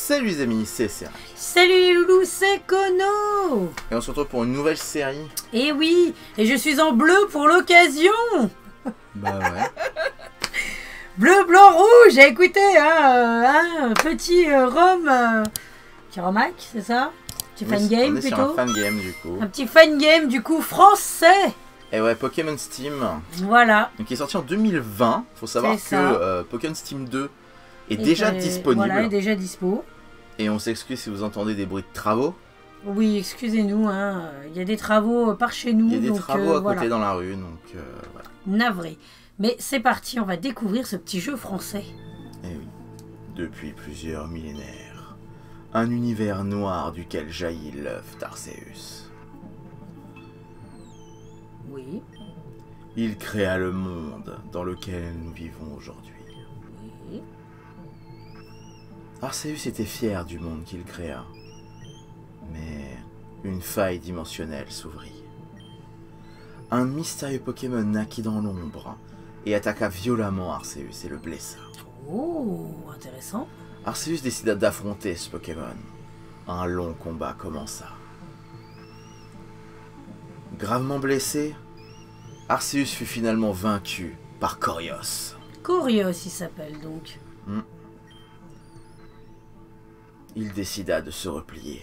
Salut les amis, c'est Serac. Salut les loulous, c'est Kono. Et on se retrouve pour une nouvelle série. Et oui, et je suis en bleu pour l'occasion. Bah ouais. Bleu, blanc, rouge, écoutez, un petit rhum... Kiromac, c'est ça? Petit fan game on est plutôt. sur un fan game du coup. Un petit fan game du coup français. Et ouais, Pokémon Steam. Voilà. Donc, qui est sorti en 2020. Faut savoir C'est que Pokémon Steam 2 est déjà disponible. Voilà, est déjà dispo. Et on s'excuse si vous entendez des bruits de travaux. Oui, excusez-nous, hein. Il y a des travaux par chez nous. Il y a des donc, travaux à côté voilà. dans la rue, donc voilà. Navré. Mais c'est parti, on va découvrir ce petit jeu français. Eh oui. Depuis plusieurs millénaires, un univers noir duquel jaillit l'œuf d'Arceus. Oui. Il créa le monde dans lequel nous vivons aujourd'hui. Oui. Arceus était fier du monde qu'il créa. Mais une faille dimensionnelle s'ouvrit. Un mystérieux Pokémon naquit dans l'ombre et attaqua violemment Arceus et le blessa. Oh, intéressant. Arceus décida d'affronter ce Pokémon. Un long combat commença. Gravement blessé, Arceus fut finalement vaincu par Corios. Corios, il s'appelle donc. Il décida de se replier.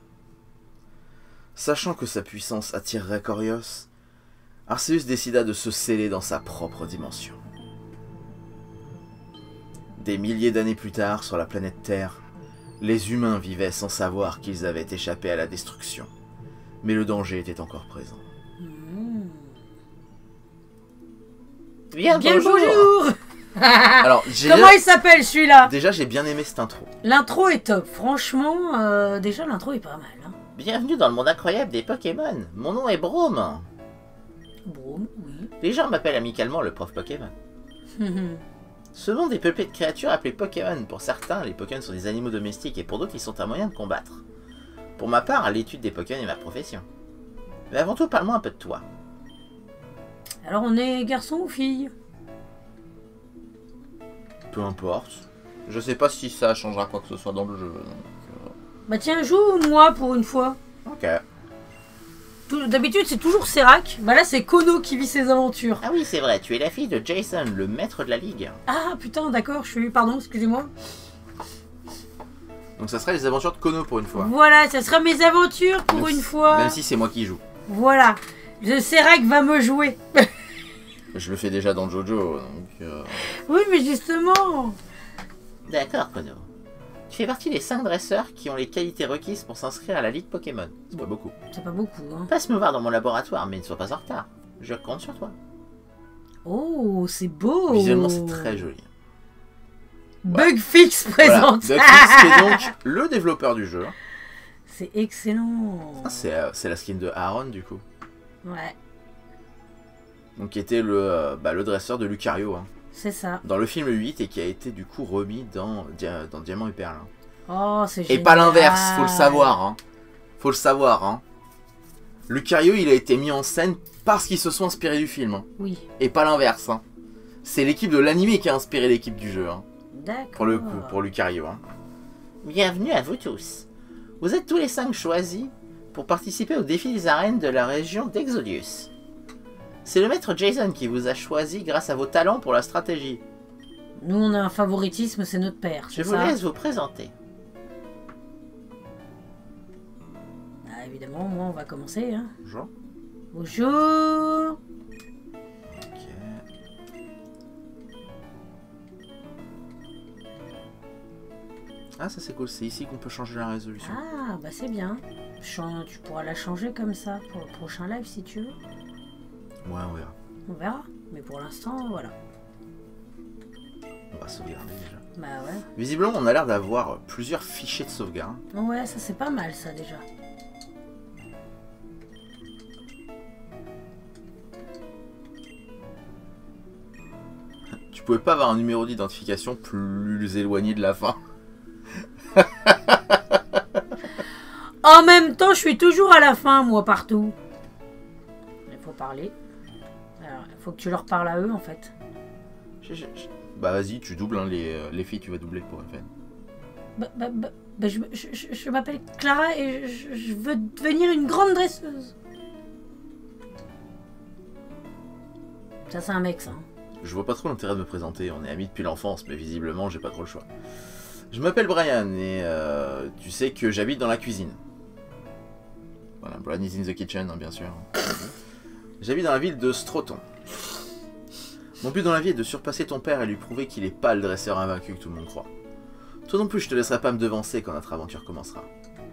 Sachant que sa puissance attirerait Corios, Arceus décida de se sceller dans sa propre dimension. Des milliers d'années plus tard, sur la planète Terre, les humains vivaient sans savoir qu'ils avaient échappé à la destruction. Mais le danger était encore présent. Bien le bonjour. Alors, Comment il s'appelle celui-là? Déjà, j'ai bien aimé cette intro. L'intro est top, franchement, déjà l'intro est pas mal. Hein. Bienvenue dans le monde incroyable des Pokémon. Mon nom est Broom. Bon, oui. Les gens m'appellent amicalement le prof Pokémon. Ce monde est peuplé de créatures appelées Pokémon. Pour certains, les Pokémon sont des animaux domestiques et pour d'autres, ils sont un moyen de combattre. Pour ma part, l'étude des Pokémon est ma profession. Mais avant tout, parle-moi un peu de toi. Alors on est garçon ou fille? Peu importe. Je sais pas si ça changera quoi que ce soit dans le jeu. Donc, Bah tiens, joue moi pour une fois. ok. D'habitude c'est toujours Serac, bah là c'est Kono qui vit ses aventures. Ah oui, c'est vrai, tu es la fille de Jason, le maître de la ligue. Ah putain, d'accord, je suis... Pardon, excusez-moi. Donc ça serait les aventures de Kono pour une fois. Voilà, ça sera mes aventures pour Même une si- fois. Même si c'est moi qui joue. Voilà, le Serac va me jouer. Je le fais déjà dans Jojo, donc... Oui, mais justement. D'accord, Kono. Tu fais partie des 5 dresseurs qui ont les qualités requises pour s'inscrire à la Ligue Pokémon. C'est pas beaucoup. C'est pas beaucoup, hein. Passe me voir dans mon laboratoire, mais ne sois pas en retard. Je compte sur toi. Oh, c'est beau. Visuellement, c'est très joli. Bugfix Voilà. présente. Bugfix, qui est donc le développeur du jeu. C'est excellent. Ah, c'est la skin de Aaron, du coup. Ouais, Donc, qui était le dresseur de Lucario. Hein, c'est ça. dans le film 8 et qui a été, du coup, remis dans Diamant et Perle. Hein. Oh, c'est Et génial. pas l'inverse, faut le savoir. Hein. Faut le savoir. Hein. Lucario, il a été mis en scène parce qu'ils se sont inspirés du film. Hein. Oui, Et pas l'inverse. Hein. C'est l'équipe de l'animé qui a inspiré l'équipe du jeu. Hein. d'accord. Pour le coup, pour Lucario. Hein. Bienvenue à vous tous. Vous êtes tous les 5 choisis pour participer au défi des arènes de la région d'Exodius. C'est le maître Jason qui vous a choisi grâce à vos talents pour la stratégie. Nous, on a un favoritisme, c'est notre père. Je c'est vous ça? laisse vous présenter. Ah, évidemment, moi, on va commencer. Hein. Bonjour. Bonjour. Ok. Ah, ça c'est cool, c'est ici qu'on peut changer la résolution. Ah, bah c'est bien. Tu pourras la changer comme ça pour le prochain live si tu veux. Ouais, on verra. On verra. Mais pour l'instant, voilà. On va sauvegarder déjà. Bah ouais. Visiblement, on a l'air d'avoir plusieurs fichiers de sauvegarde. Ouais, ça c'est pas mal ça déjà. Tu pouvais pas avoir un numéro d'identification plus éloigné de la fin. En même temps, je suis toujours à la fin, moi, partout. Il faut parler. Alors, il faut que tu leur parles à eux, en fait. Bah vas-y, tu doubles hein, les filles, tu vas doubler pour FN. Je m'appelle Clara et je veux devenir une grande dresseuse. Ça, c'est un mec, ça. Je vois pas trop l'intérêt de me présenter, on est amis depuis l'enfance, mais visiblement j'ai pas trop le choix. Je m'appelle Brian et tu sais que j'habite dans la cuisine. Voilà, Brian is in the kitchen, hein, bien sûr. J'habite dans la ville de Stroughton. Mon but dans la vie est de surpasser ton père et lui prouver qu'il est pas le dresseur invaincu que tout le monde croit. Toi non plus, je te laisserai pas me devancer quand notre aventure commencera.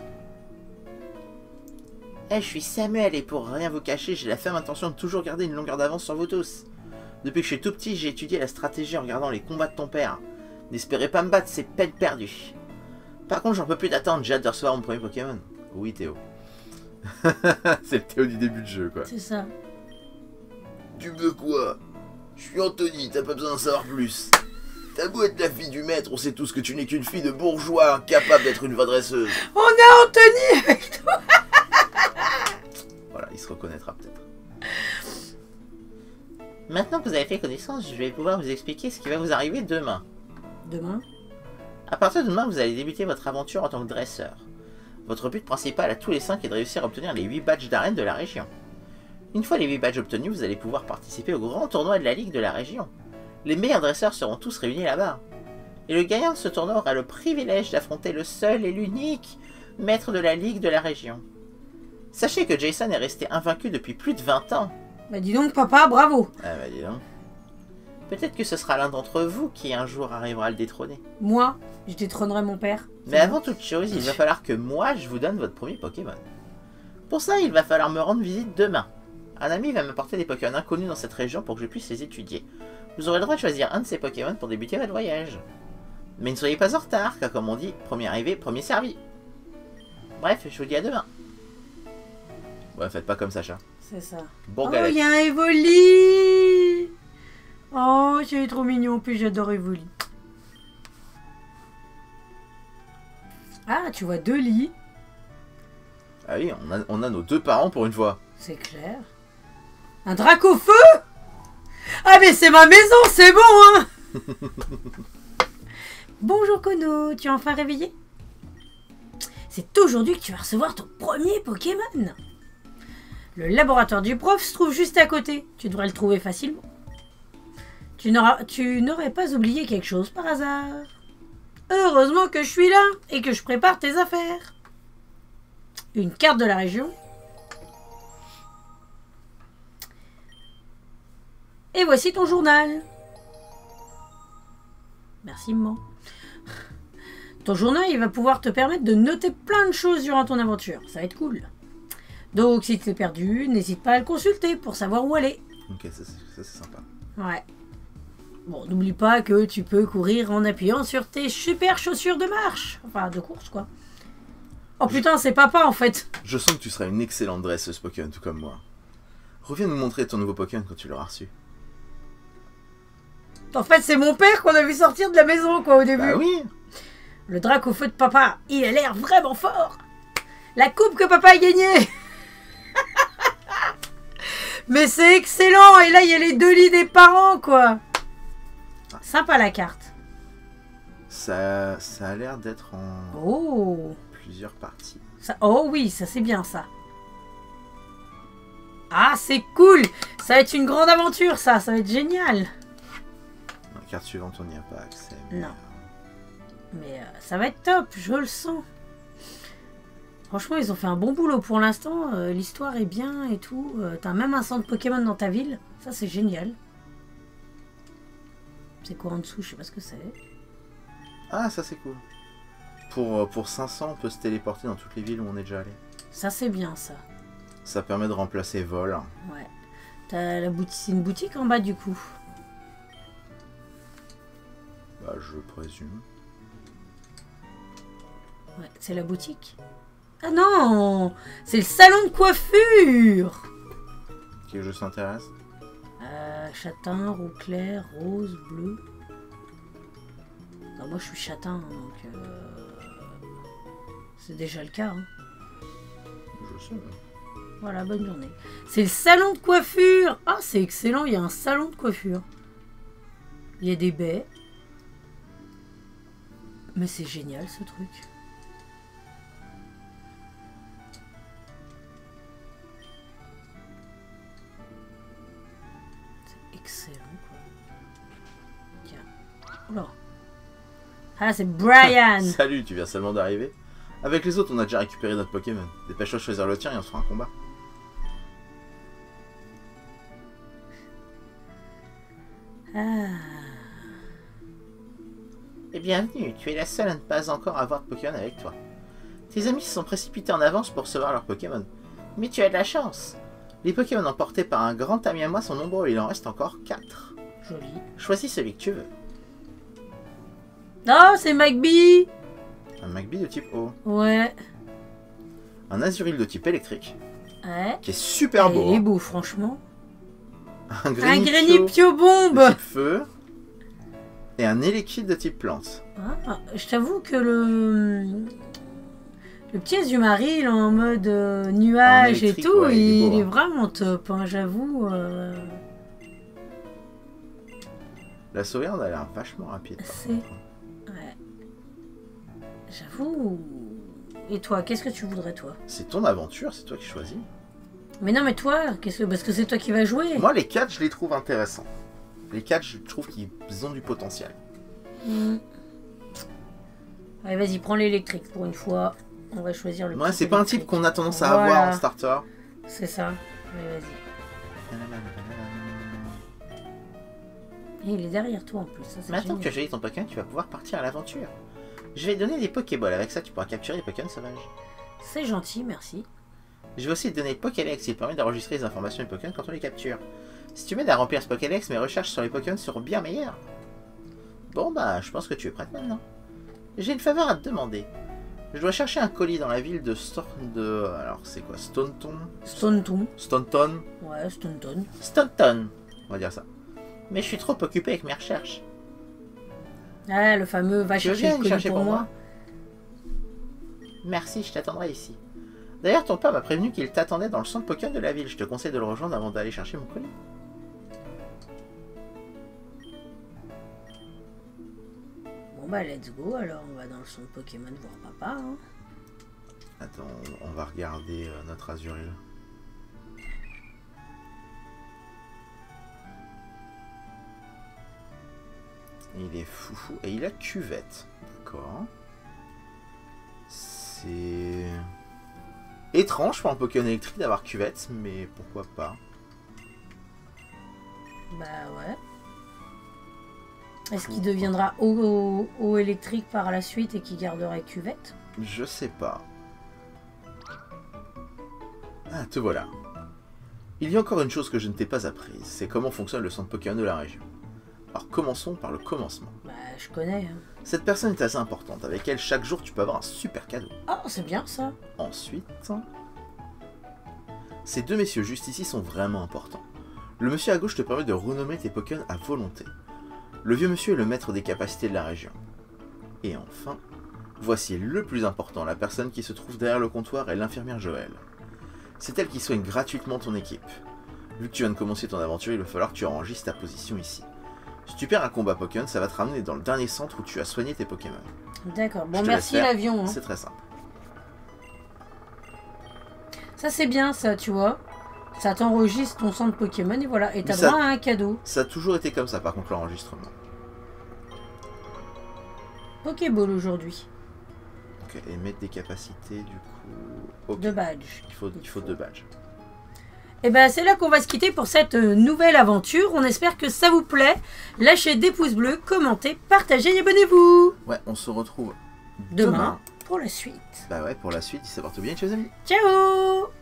Je suis Samuel et pour rien vous cacher, j'ai la ferme intention de toujours garder une longueur d'avance sur vous tous. Depuis que je suis tout petit, j'ai étudié la stratégie en regardant les combats de ton père. N'espérez pas me battre, c'est peine perdue. Par contre, j'en peux plus d'attendre, j'ai hâte de recevoir mon premier Pokémon. Oui, Théo. C'est le Théo du début de jeu, quoi. C'est ça. Tu veux quoi? Je suis Anthony, t'as pas besoin d'en savoir plus. T'as beau être la fille du maître, on sait tous que tu n'es qu'une fille de bourgeois incapable d'être une vraie dresseuse. On a Anthony avec toi. Voilà, il se reconnaîtra peut-être. Maintenant que vous avez fait connaissance, je vais pouvoir vous expliquer ce qui va vous arriver demain. Demain? À partir de demain, vous allez débuter votre aventure en tant que dresseur. Votre but principal à tous les 5 est de réussir à obtenir les 8 badges d'arène de la région. Une fois les 8 badges obtenus, vous allez pouvoir participer au grand tournoi de la Ligue de la région. Les meilleurs dresseurs seront tous réunis là-bas. Et le gagnant de ce tournoi aura le privilège d'affronter le seul et l'unique maître de la Ligue de la région. Sachez que Jason est resté invaincu depuis plus de 20 ans. Bah dis donc papa, bravo. Ah bah dis donc. Peut-être que ce sera l'un d'entre vous qui un jour arrivera à le détrôner. Moi, je détrônerai mon père. Mais avant toute chose, il va falloir que moi je vous donne votre premier Pokémon. Pour ça, il va falloir me rendre visite demain. Un ami va m'apporter des Pokémon inconnus dans cette région pour que je puisse les étudier. Vous aurez le droit de choisir un de ces Pokémon pour débuter votre voyage. Mais ne soyez pas en retard, car comme on dit, premier arrivé, premier servi. Bref, je vous dis à demain. Ouais, faites pas comme Sacha. C'est ça. Bon oh, galette. Il y a un Evoli. Oh, c'est trop mignon, puis j'adore Evoli. Ah, tu vois 2 lits. Ah oui, on a nos 2 parents pour une fois. C'est clair. Un Dracofeu. Ah mais c'est ma maison, c'est bon hein. Bonjour Kono, tu es enfin réveillé? C'est aujourd'hui que tu vas recevoir ton premier Pokémon. Le laboratoire du prof se trouve juste à côté. Tu devrais le trouver facilement. Tu n'aurais pas oublié quelque chose par hasard? Heureusement que je suis là et que je prépare tes affaires. Une carte de la région. Et voici ton journal. Merci maman. Ton journal, il va pouvoir te permettre de noter plein de choses durant ton aventure. Ça va être cool. Donc, si tu es perdu, n'hésite pas à le consulter pour savoir où aller. Ok, ça c'est sympa. Ouais. Bon, n'oublie pas que tu peux courir en appuyant sur tes super chaussures de marche. Enfin, de course, quoi. Oh putain, c'est papa, en fait. Je sens que tu seras une excellente dresseuse Pokémon, tout comme moi. Reviens nous montrer ton nouveau Pokémon quand tu l'auras reçu. En fait, c'est mon père qu'on a vu sortir de la maison, quoi, au début. Bah oui. Le Dracofeu de papa, il a l'air vraiment fort. La coupe que papa a gagnée. Mais c'est excellent. Et là, il y a les 2 lits des parents, quoi. Sympa, la carte. Ça a l'air d'être en plusieurs parties. Oh oui, ça c'est bien, ça. Ah, c'est cool. Ça va être une grande aventure, ça. Ça va être génial. La carte suivante, on n'y a pas accès. Non. Mais ça va être top, je le sens. Franchement, ils ont fait un bon boulot pour l'instant. L'histoire est bien et tout. T'as même un centre Pokémon dans ta ville. Ça, c'est génial. C'est quoi en dessous? Je sais pas ce que c'est. Ah, ça c'est cool. Pour 500, on peut se téléporter dans toutes les villes où on est déjà allé. Ça, c'est bien, ça. Ça permet de remplacer vol. Ouais. T'as c'est une boutique en bas, du coup. Bah, je présume. Ouais, c'est la boutique. Ah non, c'est le salon de coiffure. Quel jeu s'intéresse? Châtain, roux clair, rose, bleu. Non, moi je suis châtain, donc c'est déjà le cas. Hein. Je sais. Voilà, bonne journée. C'est le salon de coiffure. Ah, c'est excellent, il y a un salon de coiffure. Il y a des baies. Mais c'est génial ce truc. C'est excellent quoi. Tiens. Oula. Ah c'est Brian. Salut, tu viens seulement d'arriver? Avec les autres, on a déjà récupéré notre Pokémon. Dépêche-toi de choisir le tien et on se fera un combat. Ah. Et bienvenue, tu es la seule à ne pas encore avoir de Pokémon avec toi. Tes amis se sont précipités en avance pour recevoir leurs Pokémon. Mais tu as de la chance. Les Pokémon emportés par un grand ami à moi sont nombreux et il en reste encore 4. Joli. Choisis celui que tu veux. Oh, c'est Magby. Un Magby de type eau. Ouais. Un Azuril de type électrique. Ouais. Qui est super beau. Il est beau, franchement. Un Greenipio bombe de type feu. Et un Elekid de type plante. Ah, je t'avoue que le petit Azumarill il est en mode nuage et tout, ouais, il est hein. vraiment top, hein, j'avoue. La sauvegarde a l'air vachement rapide. C'est... Ouais. J'avoue. Et toi, qu'est-ce que tu voudrais, toi? C'est ton aventure, c'est toi qui choisis. Mais non, mais toi, parce que c'est toi qui vas jouer. Moi, les 4, je les trouve intéressants. Les 4, je trouve qu'ils ont du potentiel. Allez, vas-y, prends l'électrique pour une fois. On va choisir le Ouais, petit c'est pas un électrique. type qu'on a tendance à Voilà. avoir en starter. C'est ça. Allez, vas-y. Et il est derrière toi en plus. Ça, c'est Maintenant que tu as génial. choisi ton Pokémon, tu vas pouvoir partir à l'aventure. Je vais te donner des Pokéballs. Avec ça, tu pourras capturer des Pokémon sauvages. C'est gentil, merci. Je vais aussi te donner le Pokédex qui permet d'enregistrer les informations des Pokémon quand on les capture. Si tu m'aides à remplir ce Pokédex, mes recherches sur les Pokémon seront bien meilleures. Bon bah, je pense que tu es prête maintenant. J'ai une faveur à te demander. Je dois chercher un colis dans la ville de alors c'est quoi? Staunton? Staunton. Staunton? Ouais, Staunton. Staunton, on va dire ça. Mais je suis trop occupé avec mes recherches. Ah, le fameux va Tu veux chercher bien le aller colis chercher pour moi. Merci, je t'attendrai ici. D'ailleurs, ton père m'a prévenu qu'il t'attendait dans le centre Pokémon de la ville. Je te conseille de le rejoindre avant d'aller chercher mon colis. Bon bah let's go, alors on va dans le centre Pokémon voir papa. Hein. Attends, on va regarder notre Azuril. Il est foufou. Et il a cuvette. D'accord. C'est étrange pour un Pokémon électrique d'avoir cuvette, mais pourquoi pas. Bah ouais. Est-ce qu'il deviendra eau électrique par la suite et qu'il gardera cuvette? Je sais pas. Ah, te voilà. Il y a encore une chose que je ne t'ai pas apprise, c'est comment fonctionne le centre Pokémon de la région. Alors commençons par le commencement. Bah je connais. Hein. Cette personne est assez importante, avec elle chaque jour tu peux avoir un super cadeau. Oh c'est bien ça. Ensuite, ces deux messieurs juste ici sont vraiment importants. Le monsieur à gauche te permet de renommer tes Pokémon à volonté. Le vieux monsieur est le maître des capacités de la région. Et enfin, voici le plus important, la personne qui se trouve derrière le comptoir est l'infirmière Joël. C'est elle qui soigne gratuitement ton équipe. Vu que tu viens de commencer ton aventure, il va falloir que tu enregistres ta position ici. Si tu perds un combat Pokémon, ça va te ramener dans le dernier centre où tu as soigné tes Pokémon. D'accord, bon Je te merci laisse faire. l'avion. Hein. C'est très simple. Ça c'est bien ça, tu vois. Ça t'enregistre ton centre Pokémon et voilà. Et t'as ça- droit à un cadeau. Ça a toujours été comme ça par contre l'enregistrement. Pokéball aujourd'hui. Ok, et mettre des capacités du coup... Ok, De badge. il faut 2 badges. Et ben c'est là qu'on va se quitter pour cette nouvelle aventure. On espère que ça vous plaît. Lâchez des pouces bleus, commentez, partagez et abonnez-vous. Ouais, on se retrouve Demain pour la suite. Bah ouais, pour la suite, d'ici à voir tout bien, chers amis. Ciao!